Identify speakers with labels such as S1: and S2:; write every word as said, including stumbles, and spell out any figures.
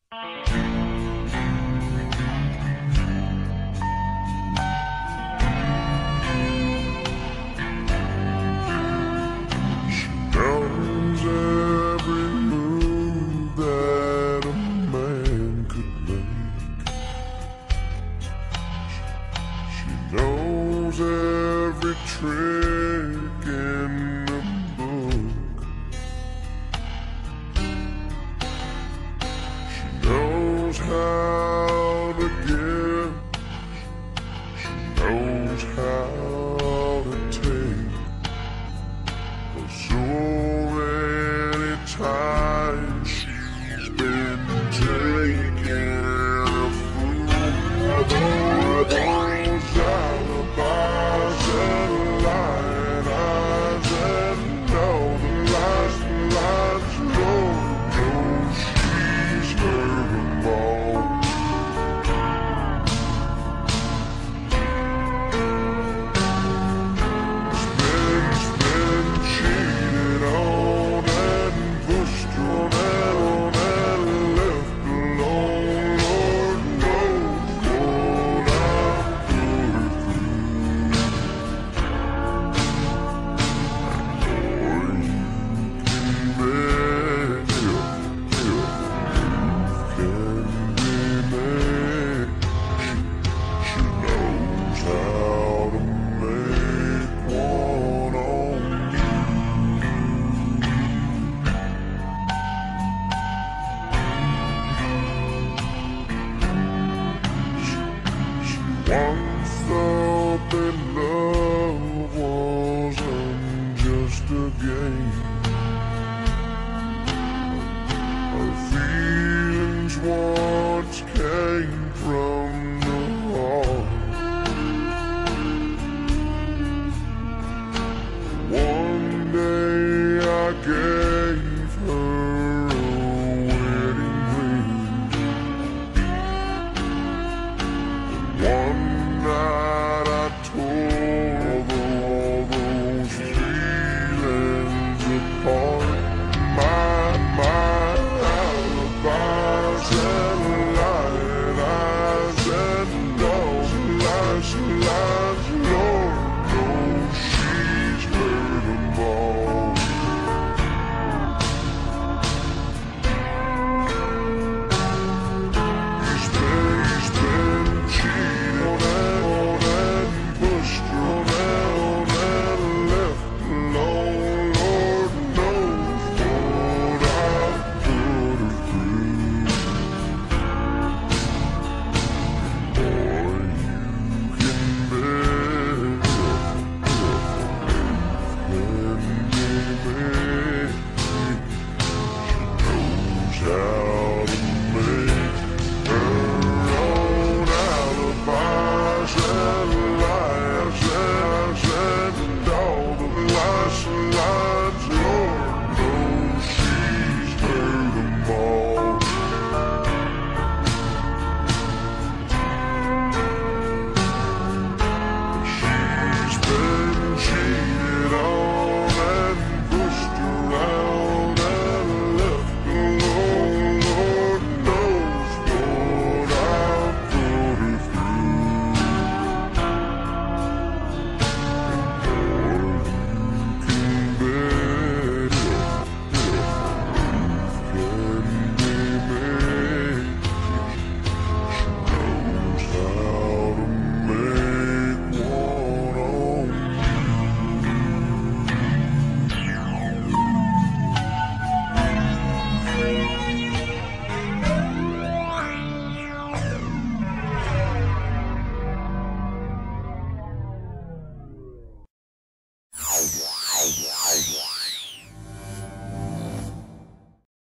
S1: Knows every move that a man could make. She knows every trick in the book. She knows how to give. She knows how to take. So many times she's been taking a fool. Those alibis and lying eyes and all the lies, the lies, Lord knows she's heard them all. Once thought that love wasn't just a game. Her feelings once came from the heart. One day I gave her a wedding ring. One